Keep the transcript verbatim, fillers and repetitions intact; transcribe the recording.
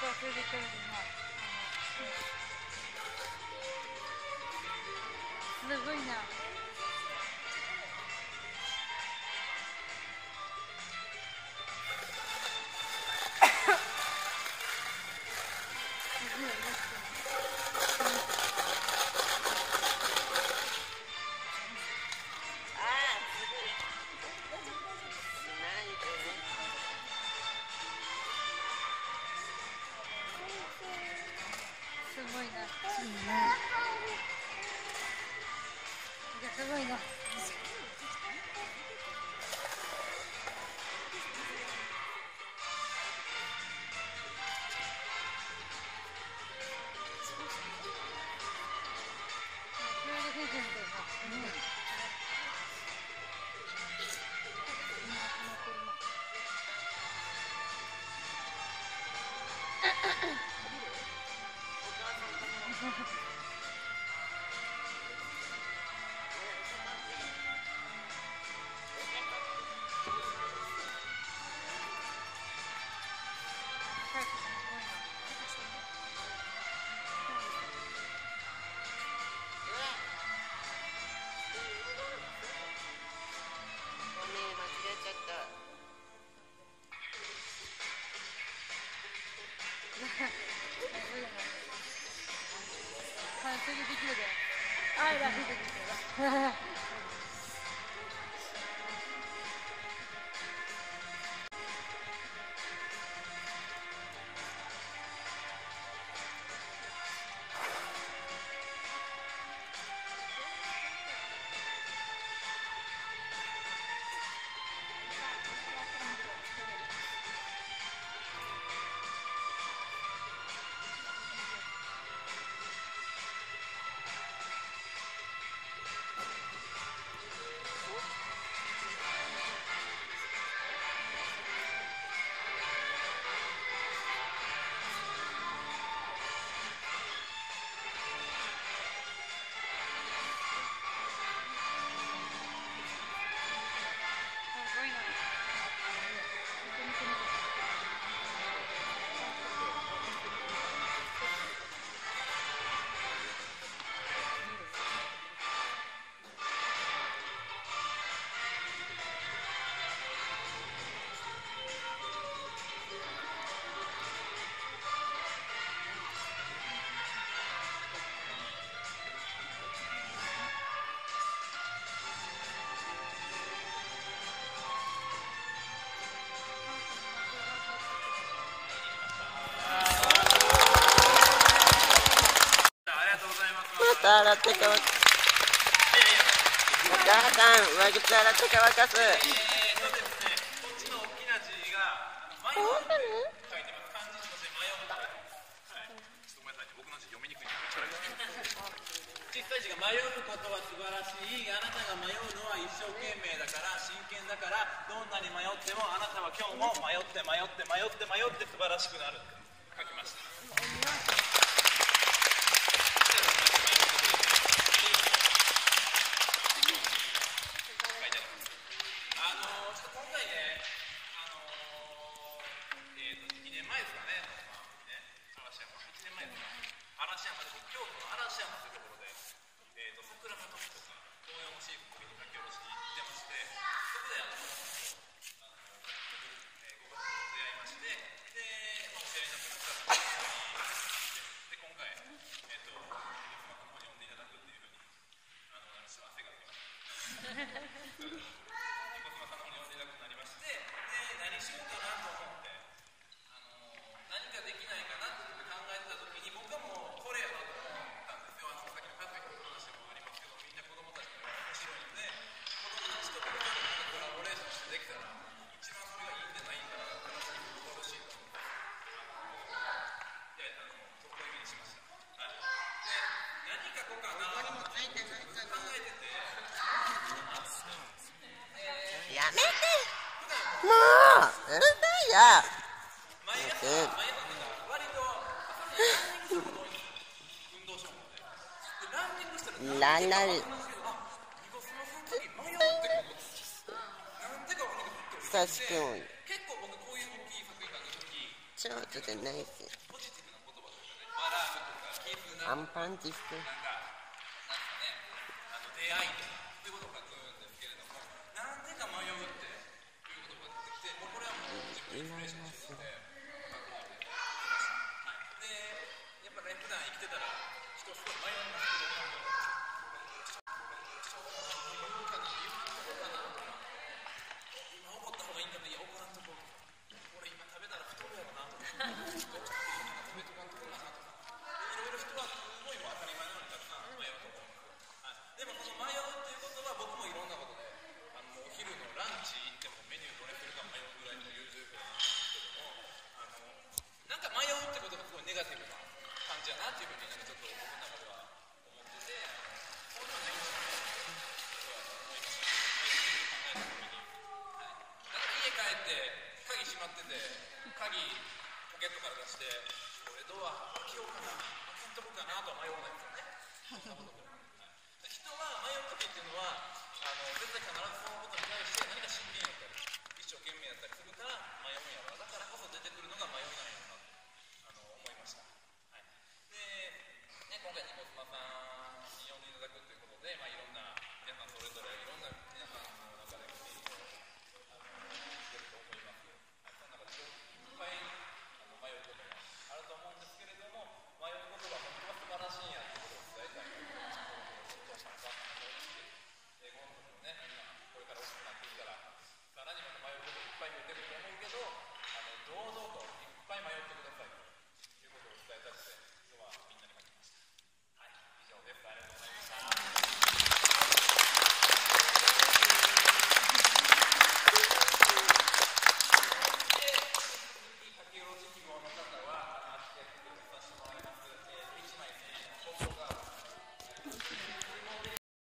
それでこれでまあすごいな。すごいな。すごいな。それでできるで。あいらしいできる。 また洗って乾かす。お母さん、上靴洗って乾かす。本当に？ 小さい字が迷うことは素晴らしい。あなたが迷うのは一生懸命だから、真剣だから、どんなに迷ってもあなたは今日も迷って迷って迷って迷って素晴らしくなる。書きました。嵐山で京都の嵐山というところで、えー、と桜の時とか紅葉のシーズンの時に書き下ろしに行ってまして、そこであのあの、えー、ご家族と出会いまして、で、まあ、お知り合いになった方で今回、えー、とこの方に呼んでいただくっていうふうにあの私は汗が出ました横妻さんの方に呼んでいただくことになりまして、で何しようかなと思ってあの何かできないかなって考えてた時に僕はもうこれやなと思ったんですよ。あのさっきの家族の話もありますけど、みんな子供たちも面白いので、子供たちと僕がコラボレーションしてできたら一番それがいいんじゃないかなって話によろしいと思ってやあのそういう意味にしました。はい、で何書こうかなと考えてて、 やめてもううるさいよ。 毎朝毎朝割とランニングすること多いんですよ。運動しようもんで。でランニングしたらランナル久しくん結構僕こういう大きい作品書くときちょっとじゃないしアンパンチしてなんかなんかねあの出会いということを書くんですけれども、なんでか迷うっていうことが出てきて、もうこれはもう自分のインスピレーションとして書くので書きました。はい、でやっぱね普段生きてたら人すごい迷いますけど、今怒った方がいいんだね、いや怒らんとこ俺今食べたら太るやろなとか食べとかんとこなとかいろいろ人はすごい当たり前のようにたくさん迷うと思うんですよ。はい、でもこの迷うっていうことは僕もいろんなことであのお昼のランチ行ってもメニューどれするか迷うぐらいの優柔不断なんですけども、あのなんか迷うってことがすごいネガティブな感じやなっていうふうになんかちょっと僕の中では思ってて、そういうのはないんですかねとは思いました。考えた時に、はい、だから家帰って鍵閉まってて鍵ポケットから出してこれドア開けようかな開けんとこかなとは迷わないですよね。そんなことも、はい、人は迷う時っていうのはあの絶対必ずそのことに対して何か真剣やったり一生懸命やったりするから迷うんやろ。だからこそ出てくるのが迷いなんやろなとあの思いました。はい、で、ね、今回ニコスマさんに呼んでいただくって